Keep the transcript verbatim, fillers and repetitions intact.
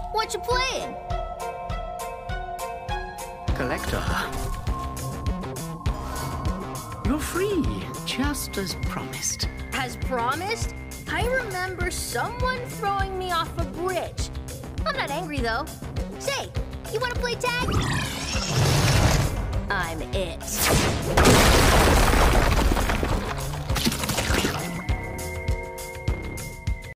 What you playing? Collector. You're free, just as promised. As promised? I remember someone throwing me off a bridge. I'm not angry, though. Say, you want to play tag? I'm it.